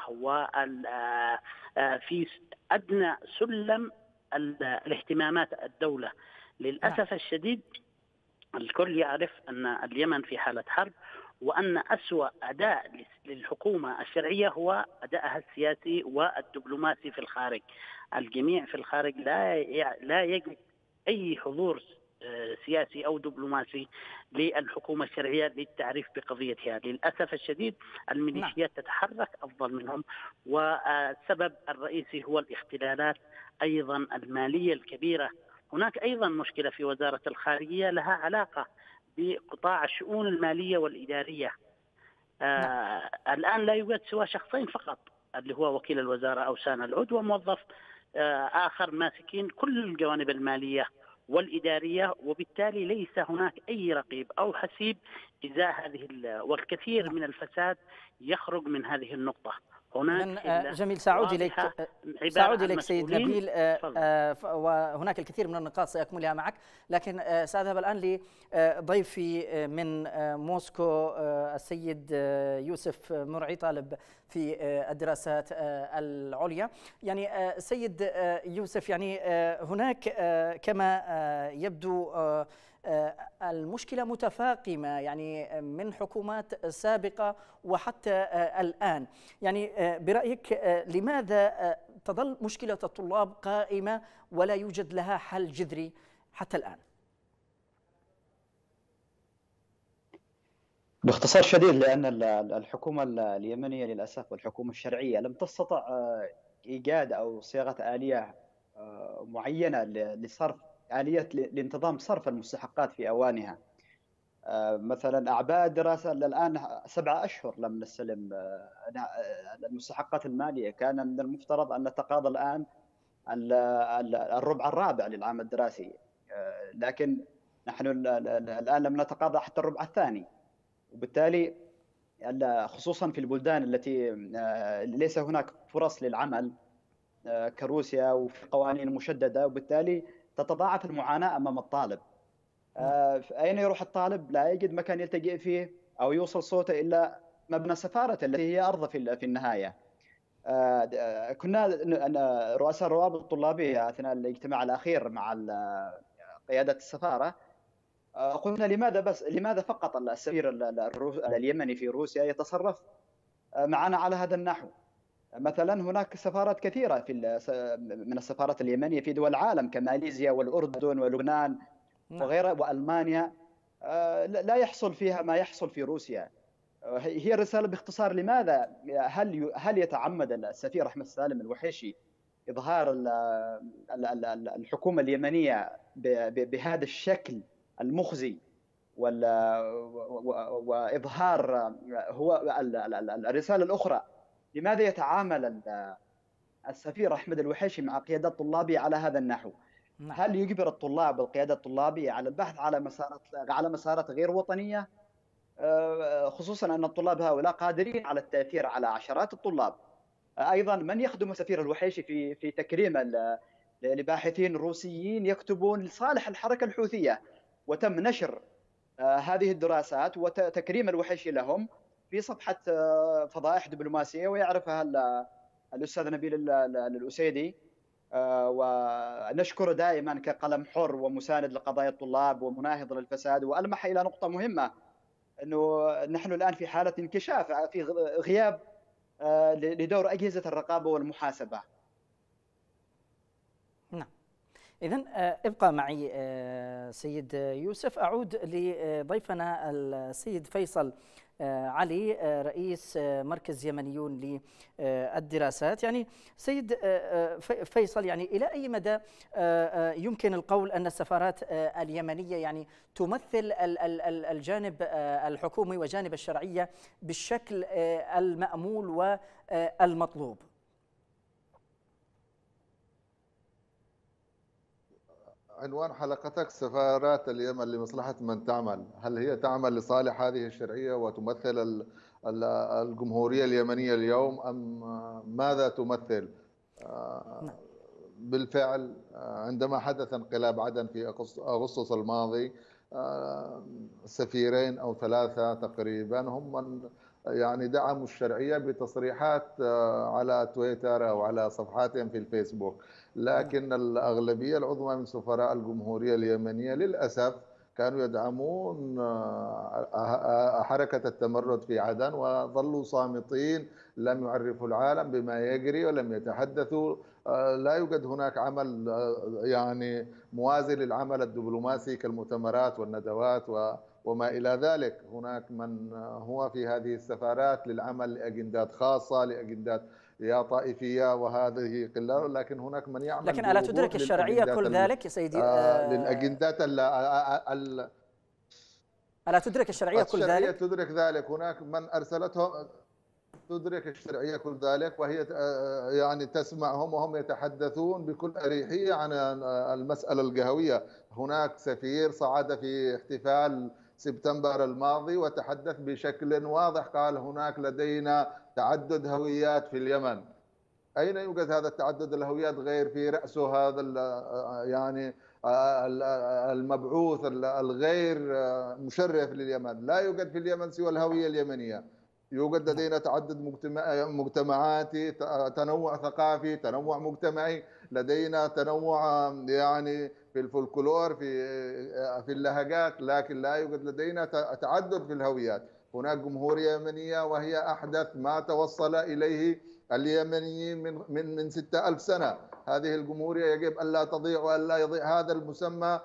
وفي أدنى سلم الاهتمامات الدولة. للأسف الشديد الكل يعرف أن اليمن في حالة حرب، وأن أسوأ أداء للحكومة الشرعية هو أدائها السياسي والدبلوماسي في الخارج. الجميع في الخارج لا لا يجد أي حضور سياسي أو دبلوماسي للحكومة الشرعية للتعريف بقضيتها. للأسف الشديد الميليشيات تتحرك أفضل منهم، والسبب الرئيسي هو الاختلالات أيضا المالية الكبيرة. هناك أيضا مشكلة في وزارة الخارجية لها علاقة بقطاع الشؤون المالية والإدارية. آه الآن لا يوجد سوى شخصين فقط، اللي هو وكيل الوزارة أوسان العود وموظف آه آخر ماسكين كل الجوانب المالية والإدارية، وبالتالي ليس هناك أي رقيب أو حسيب إزاء هذه، والكثير من الفساد يخرج من هذه النقطة. هناك جميل، سأعود إليك سأعود إليك سيد نبيل، وهناك الكثير من النقاط سأكملها معك، لكن سأذهب الآن لضيفي من موسكو السيد يوسف مرعي، طالب في الدراسات العليا. يعني سيد يوسف، يعني هناك كما يبدو المشكلة متفاقمة يعني من حكومات سابقة وحتى الآن. يعني برأيك لماذا تظل مشكلة الطلاب قائمة ولا يوجد لها حل جذري حتى الآن؟ باختصار شديد، لأن الحكومة اليمنية للأسف والحكومة الشرعية لم تستطع إيجاد أو صياغة آلية معينة لصرف آلية لانتظام صرف المستحقات في أوانها. مثلا أعباء الدراسة الآن سبعة أشهر لم نستلم المستحقات المالية. كان من المفترض أن نتقاضى الآن الربع الرابع للعام الدراسي، لكن نحن الآن لم نتقاضى حتى الربع الثاني. وبالتالي خصوصا في البلدان التي ليس هناك فرص للعمل كروسيا وفي قوانين مشددة، وبالتالي تتضاعف المعاناة أمام الطالب. أين يروح الطالب؟ لا يجد مكان يلتجئ فيه أو يوصل صوته إلا مبنى سفارة التي هي أرض في النهاية. كنا رؤساء الروابط الطلابية أثناء الاجتماع الأخير مع قيادة السفارة قلنا لماذا بس لماذا فقط السفير اليمني في روسيا يتصرف معنا على هذا النحو؟ مثلا هناك سفارات كثيرة في من السفارات اليمنية في دول العالم كماليزيا والأردن ولبنان وغيرها وألمانيا لا يحصل فيها ما يحصل في روسيا. هي الرسالة باختصار لماذا هل هل يتعمد السفير أحمد سالم الوحيشي إظهار الحكومة اليمنية بهذا الشكل المخزي وإظهار هو الرسالة الأخرى؟ لماذا يتعامل السفير أحمد الوحيشي مع قيادة الطلابية على هذا النحو؟ هل يجبر الطلاب والقيادة الطلابية على البحث على مسارات على مسارات غير وطنية، خصوصا أن الطلاب هؤلاء قادرين على التأثير على عشرات الطلاب؟ أيضا من يخدم السفير الوحيشي في في تكريم لباحثين روسيين يكتبون لصالح الحركة الحوثية، وتم نشر هذه الدراسات وتكريم الوحيشي لهم في صفحة فضائح دبلوماسية ويعرفها الأستاذ نبيل الأسيدي، ونشكره دائما كقلم حر ومساند لقضايا الطلاب ومناهض للفساد. وألمح إلى نقطة مهمة، أنه نحن الآن في حالة انكشاف في غياب لدور أجهزة الرقابة والمحاسبة. نعم. إذن ابقى معي سيد يوسف. أعود لضيفنا السيد فيصل علي رئيس مركز يمنيون للدراسات. يعني سيد فيصل، يعني إلى أي مدى يمكن القول أن السفارات اليمنية يعني تمثل الجانب الحكومي وجانب الشرعية بالشكل المأمول والمطلوب؟ عنوان حلقتك سفارات اليمن لمصلحة من تعمل، هل هي تعمل لصالح هذه الشرعية وتمثل الجمهورية اليمنية اليوم أم ماذا تمثل؟ بالفعل عندما حدث انقلاب عدن في أغسطس الماضي، سفيرين أو ثلاثة تقريبا هم من يعني دعموا الشرعية بتصريحات على تويتر أو على صفحاتهم في الفيسبوك، لكن الأغلبية العظمى من سفراء الجمهورية اليمنية للأسف كانوا يدعمون حركة التمرد في عدن وظلوا صامتين، لم يعرفوا العالم بما يجري ولم يتحدثوا. لا يوجد هناك عمل يعني موازي للعمل الدبلوماسي كالمؤتمرات والندوات وما إلى ذلك. هناك من هو في هذه السفارات للعمل لأجندات خاصة، لأجندات يا طائفية، وهذه قلة، لكن هناك من يعمل. لكن ألا تدرك الشرعية كل ذلك يا سيدي؟ آه للأجندات ال ألا تدرك الشرعية كل ذلك؟ الشرعية تدرك ذلك. هناك من أرسلتهم تدرك الشرعية كل ذلك، وهي يعني تسمعهم وهم يتحدثون بكل أريحية عن المسألة القهوية. هناك سفير صعد في احتفال سبتمبر الماضي وتحدث بشكل واضح، قال هناك لدينا تعدد هويات في اليمن. أين يوجد هذا التعدد الهويات غير في رأسه هذا يعني المبعوث الغير مشرف لليمن؟ لا يوجد في اليمن سوى الهوية اليمنية. يوجد لدينا تعدد مجتمعاتي، تنوع ثقافي، تنوع مجتمعي، لدينا تنوع يعني في الفولكلور، في في اللهجات، لكن لا يوجد لدينا تعدد في الهويات. هناك جمهورية يمنية وهي أحدث ما توصل إليه اليمنيين من من من ستة ألف سنة. هذه الجمهورية يجب ألا تضيع وألا يضيع هذا المسمى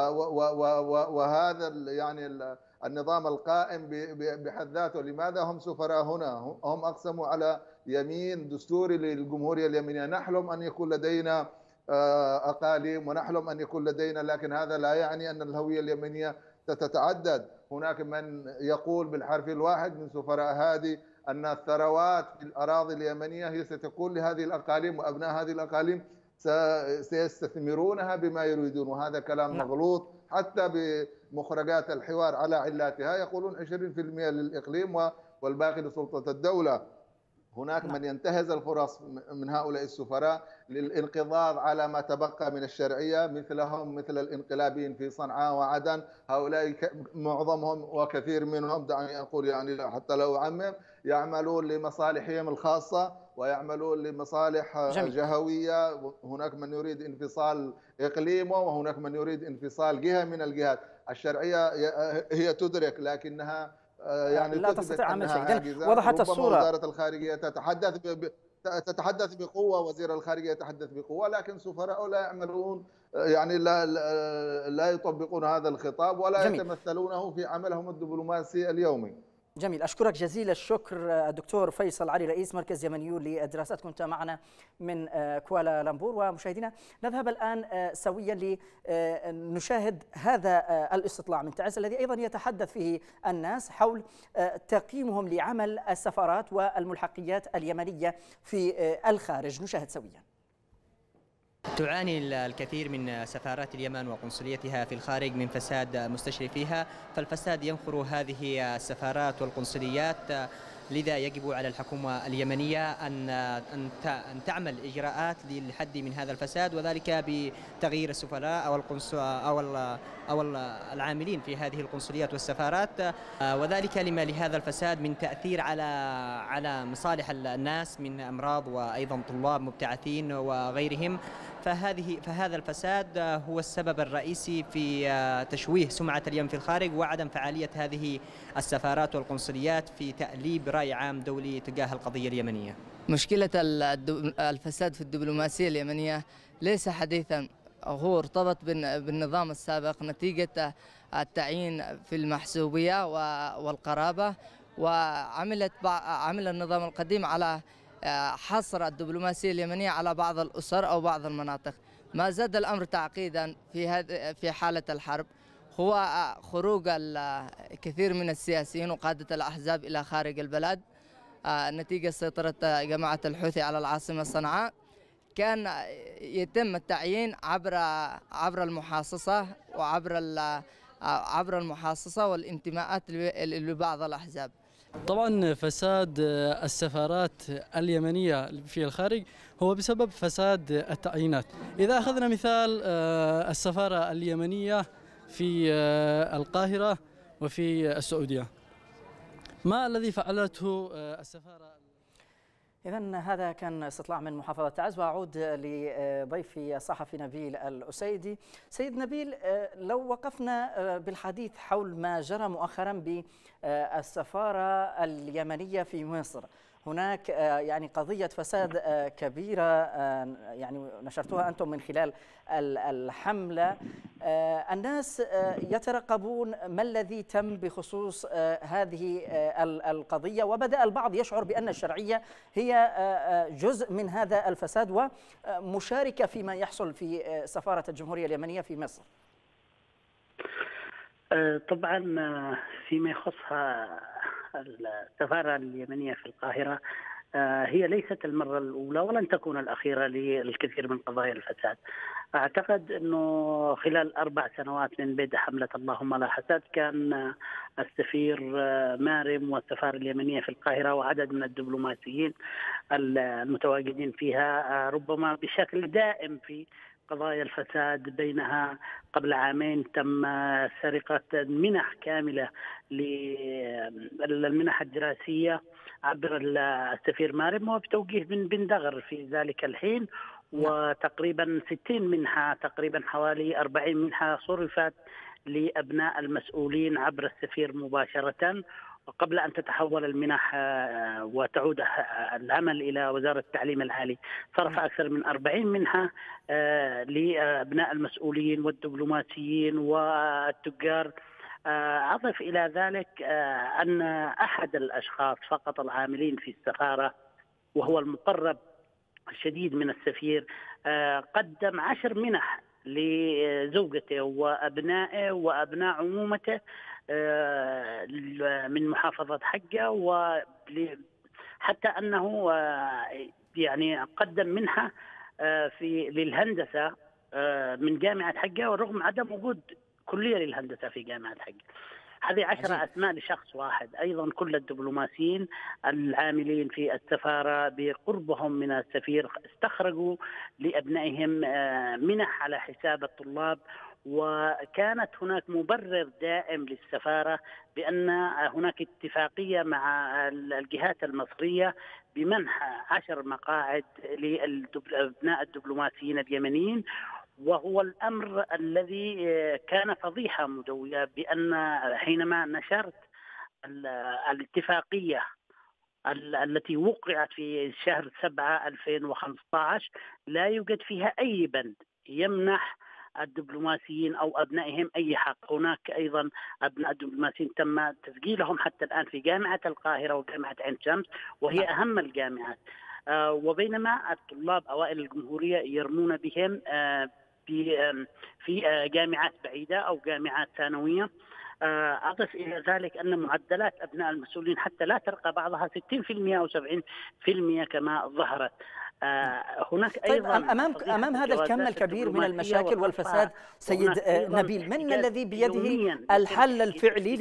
وهذا يعني النظام القائم بحد ذاته. لماذا هم سفراء هنا؟ هم أقسموا على يمين دستوري للجمهورية اليمنية. نحلم أن يكون لدينا أقاليم ونحلم أن يكون لدينا، لكن هذا لا يعني أن الهوية اليمنية ستتعدد. هناك من يقول بالحرف الواحد من سفراء هذه أن الثروات في الأراضي اليمنية هي ستكون لهذه الأقاليم، وأبناء هذه الأقاليم سيستثمرونها بما يريدون، وهذا كلام مغلوط. حتى بمخرجات الحوار على علاتها يقولون عشرين بالمئة للإقليم والباقي لسلطة الدولة. هناك من ينتهز الفرص من هؤلاء السفراء للانقضاض على ما تبقى من الشرعية، مثلهم مثل الانقلابيين في صنعاء وعدن. هؤلاء معظمهم وكثير منهم، دعني أقول يعني حتى لو أعمم، يعملون لمصالحهم الخاصة ويعملون لمصالح جميل. جهوية. هناك من يريد انفصال إقليمه، وهناك من يريد انفصال جهة من الجهات. الشرعية هي تدرك، لكنها يعني لا تثبت تستطيع عمل أنها شيء. إذن عاجزة. وضحت ربما الصورة. وزارة الخارجية تتحدث ب... تتحدث بقوة، وزير الخارجية يتحدث بقوة، لكن سفراء لا يعملون، يعني لا لا يطبقون هذا الخطاب ولا جميل. يتمثلونه في عملهم الدبلوماسي اليومي. جميل، أشكرك جزيل الشكر الدكتور فيصل علي، رئيس مركز يمنيون للدراسات، كنت معنا من كوالالمبور. ومشاهدينا نذهب الآن سويا لنشاهد هذا الاستطلاع من تعز الذي أيضا يتحدث فيه الناس حول تقييمهم لعمل السفارات والملحقيات اليمنية في الخارج. نشاهد سويا. تعاني الكثير من سفارات اليمن وقنصليتها في الخارج من فساد مستشري فيها، فالفساد ينخر هذه السفارات والقنصليات، لذا يجب على الحكومة اليمنية أن أن تعمل إجراءات للحد من هذا الفساد، وذلك بتغيير السفراء أو أو أو العاملين في هذه القنصليات والسفارات، وذلك لما لهذا الفساد من تأثير على على مصالح الناس من أمراض وأيضا طلاب مبتعثين وغيرهم. فهذه فهذا الفساد هو السبب الرئيسي في تشويه سمعة اليمن في الخارج وعدم فعالية هذه السفارات والقنصليات في تأليب رأي عام دولي تجاه القضية اليمنية. مشكلة الفساد في الدبلوماسية اليمنية ليس حديثا، هو ارتبط بالنظام السابق نتيجة التعيين في المحسوبية والقرابة، وعملت عمل النظام القديم على حصر الدبلوماسية اليمنية على بعض الأسر أو بعض المناطق. ما زاد الأمر تعقيدا في هذه في حالة الحرب هو خروج الكثير من السياسيين وقادة الأحزاب إلى خارج البلد نتيجة سيطرة جماعة الحوثي على العاصمة صنعاء. كان يتم التعيين عبر عبر المحاصصة وعبر عبر المحاصصة والانتماءات لبعض الأحزاب. طبعا فساد السفارات اليمنية في الخارج هو بسبب فساد التعيينات. إذا أخذنا مثال السفارة اليمنية في القاهرة وفي السعودية، ما الذي فعلته السفارة؟ إذن هذا كان استطلاع من محافظة تعز، وأعود لضيفي الصحفي نبيل الأسيدي. سيد نبيل، لو وقفنا بالحديث حول ما جرى مؤخرا بالسفارة اليمنية في مصر، هناك يعني قضية فساد كبيرة يعني نشرتوها أنتم من خلال الحملة. الناس يترقبون ما الذي تم بخصوص هذه القضية، وبدأ البعض يشعر بأن الشرعية هي جزء من هذا الفساد ومشاركة فيما يحصل في سفارة الجمهورية اليمنية في مصر. طبعا فيما يخصها السفارة اليمنية في القاهرة، هي ليست المرة الأولى ولن تكون الأخيرة للكثير من قضايا الفساد. أعتقد أنه خلال أربع سنوات من بدء حملة اللهم لا حسد كان السفير مارم والسفارة اليمنية في القاهرة وعدد من الدبلوماسيين المتواجدين فيها ربما بشكل دائم في قضايا الفساد. بينها قبل عامين تم سرقة منح كاملة للمنح الدراسية عبر السفير مارم وبتوجيه بن بن دغر في ذلك الحين، وتقريبا ستين منحة، تقريبا حوالي أربعين منحة صرفت لأبناء المسؤولين عبر السفير مباشرة، وقبل أن تتحول المنح وتعود العمل إلى وزارة التعليم العالي صرف أكثر من أربعين منحة لأبناء المسؤولين والدبلوماسيين والتجار. أضف إلى ذلك أن أحد الأشخاص فقط العاملين في السفارة وهو المقرب الشديد من السفير قدم عشر منح لزوجته وأبنائه وأبناء عمومته من محافظة حجة، وحتى أنه يعني قدم منحة في للهندسة من جامعة حجة ورغم عدم وجود كلية للهندسة في جامعة حجة. هذه عشرة أسماء لشخص واحد. أيضا كل الدبلوماسيين العاملين في السفارة بقربهم من السفير استخرجوا لأبنائهم منح على حساب الطلاب، وكانت هناك مبرر دائم للسفارة بأن هناك اتفاقية مع الجهات المصرية بمنح عشر مقاعد لأبناء الدبلوماسيين اليمنيين، وهو الأمر الذي كان فضيحة مدوية، بأن حينما نشرت الاتفاقية التي وقعت في شهر سبعة ألفين وخمسة عشر لا يوجد فيها أي بند يمنح الدبلوماسيين أو أبنائهم أي حق. هناك أيضا أبناء الدبلوماسيين تم تسجيلهم حتى الآن في جامعة القاهرة وجامعة عين شمس، وهي أهم الجامعات، وبينما الطلاب أوائل الجمهورية يرمون بهم في في جامعات بعيدة أو جامعات ثانوية. أضف إلى ذلك أن معدلات أبناء المسؤولين حتى لا ترقى بعضها ستين بالمئة أو سبعين بالمئة كما ظهرت. هناك طيب أيضا أمام أمام هذا الكم الكبير من المشاكل والفساد سيد نبيل، من الذي بيده الحل الفعلي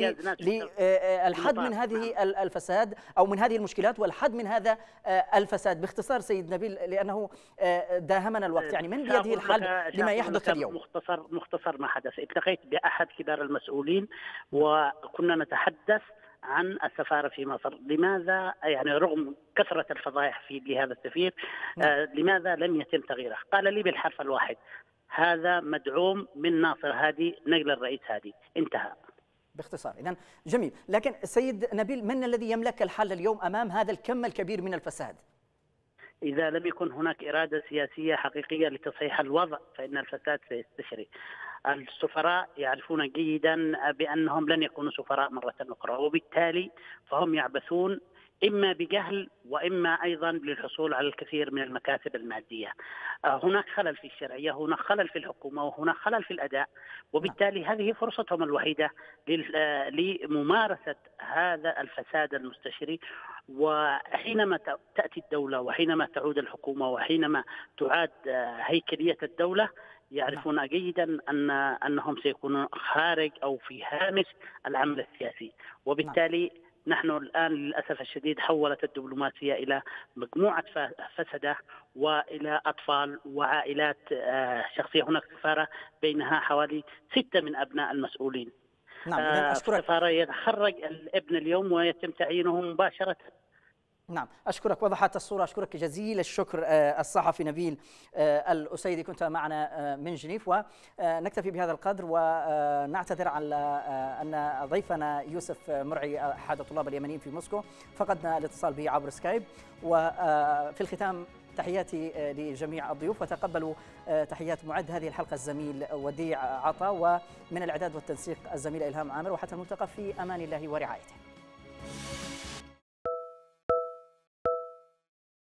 للحد من هذه الفساد أو من هذه المشكلات والحد من هذا الفساد؟ باختصار سيد نبيل لأنه داهمنا الوقت، يعني من بيده الحل لما يحدث اليوم؟ مختصر مختصر ما حدث. التقيت بأحد كبار المسؤولين وكنا نتحدث عن السفارة في مصر. لماذا يعني رغم كثرة الفضائح في لهذا السفير آه لماذا لم يتم تغييره؟ قال لي بالحرف الواحد: هذا مدعوم من ناصر هادي نقل الرئيس هادي. انتهى. باختصار. إذن جميل، لكن سيد نبيل من الذي يملك الحل اليوم أمام هذا الكم الكبير من الفساد؟ إذا لم يكن هناك إرادة سياسية حقيقية لتصحيح الوضع فإن الفساد سيستشري. السفراء يعرفون جيدا بأنهم لن يكونوا سفراء مرة أخرى، وبالتالي فهم يعبثون إما بجهل وإما أيضا للحصول على الكثير من المكاسب المادية. هناك خلل في الشرعية، هناك خلل في الحكومة، وهناك خلل في الأداء، وبالتالي هذه فرصتهم الوحيدة لممارسة هذا الفساد المستشري. وحينما تأتي الدولة وحينما تعود الحكومة وحينما تعاد هيكلية الدولة يعرفون جيدا أن أنهم سيكونون خارج أو في هامش العمل السياسي، وبالتالي نحن الآن للأسف الشديد حولت الدبلوماسية إلى مجموعة فسدة وإلى أطفال وعائلات شخصية. هناك سفارة بينها حوالي ستة من أبناء المسؤولين. نعم. أشكرك. سفارة يتخرج الابن اليوم ويتم تعيينه مباشرة. نعم، أشكرك، وضحت الصورة. أشكرك جزيل الشكر الصحفي نبيل الأسيدي، كنت معنا من جنيف. ونكتفي بهذا القدر ونعتذر على أن ضيفنا يوسف مرعي أحد الطلاب اليمنيين في موسكو فقدنا الاتصال به عبر سكايب. وفي الختام تحياتي لجميع الضيوف، وتقبلوا تحيات معد هذه الحلقة الزميل وديع عطا، ومن الإعداد والتنسيق الزميلة إلهام عامر، وحتى الملتقى في أمان الله ورعايته.